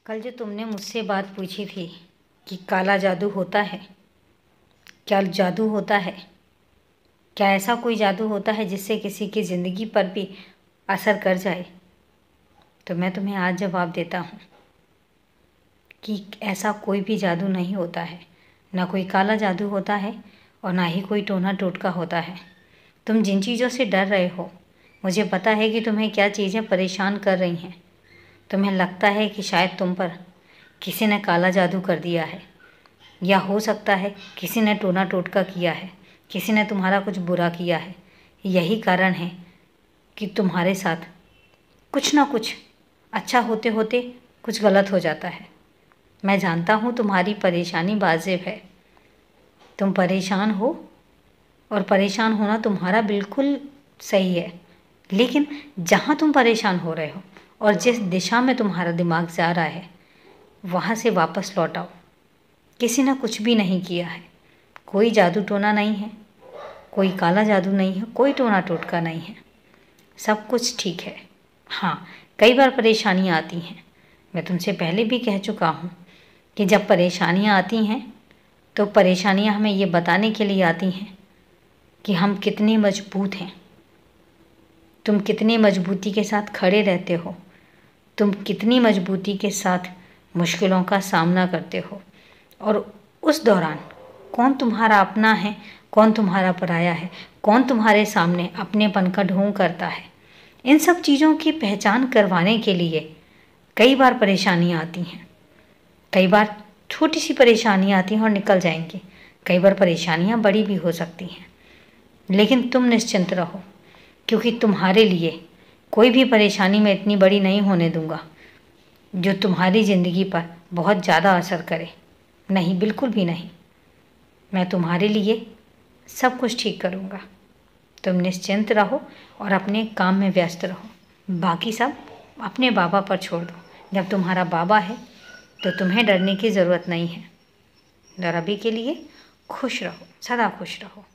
कल जो तुमने मुझसे बात पूछी थी कि काला जादू होता है, क्या जादू होता है, क्या ऐसा कोई जादू होता है जिससे किसी की ज़िंदगी पर भी असर कर जाए, तो मैं तुम्हें आज जवाब देता हूँ कि ऐसा कोई भी जादू नहीं होता है। ना कोई काला जादू होता है और ना ही कोई टोना टोटका होता है। तुम जिन चीज़ों से डर रहे हो, मुझे पता है कि तुम्हें क्या चीज़ें परेशान कर रही हैं। तुम्हें लगता है कि शायद तुम पर किसी ने काला जादू कर दिया है, या हो सकता है किसी ने टोना टोटका किया है, किसी ने तुम्हारा कुछ बुरा किया है। यही कारण है कि तुम्हारे साथ कुछ ना कुछ अच्छा होते होते कुछ गलत हो जाता है। मैं जानता हूँ तुम्हारी परेशानी वाजिब है, तुम परेशान हो और परेशान होना तुम्हारा बिल्कुल सही है, लेकिन जहाँ तुम परेशान हो रहे हो और जिस दिशा में तुम्हारा दिमाग जा रहा है, वहाँ से वापस लौट आओ। किसी ने कुछ भी नहीं किया है, कोई जादू टोना नहीं है, कोई काला जादू नहीं है, कोई टोना टोटका नहीं है, सब कुछ ठीक है। हाँ, कई बार परेशानियाँ आती हैं। मैं तुमसे पहले भी कह चुका हूँ कि जब परेशानियाँ आती हैं तो परेशानियाँ हमें ये बताने के लिए आती हैं कि हम कितने मजबूत हैं। तुम कितनी मजबूती के साथ खड़े रहते हो, तुम कितनी मजबूती के साथ मुश्किलों का सामना करते हो, और उस दौरान कौन तुम्हारा अपना है, कौन तुम्हारा पराया है, कौन तुम्हारे सामने अपनेपन का ढोंग करता है। इन सब चीज़ों की पहचान करवाने के लिए कई बार परेशानियाँ आती हैं। कई बार छोटी सी परेशानियाँ आती हैं और निकल जाएंगी। कई बार परेशानियाँ बड़ी भी हो सकती हैं, लेकिन तुम निश्चिंत रहो, क्योंकि तुम्हारे लिए कोई भी परेशानी मैं इतनी बड़ी नहीं होने दूंगा जो तुम्हारी ज़िंदगी पर बहुत ज़्यादा असर करे। नहीं, बिल्कुल भी नहीं। मैं तुम्हारे लिए सब कुछ ठीक करूँगा। तुम निश्चिंत रहो और अपने काम में व्यस्त रहो। बाकी सब अपने बाबा पर छोड़ दो। जब तुम्हारा बाबा है तो तुम्हें डरने की ज़रूरत नहीं है। और अभी के लिए खुश रहो, सदा खुश रहो।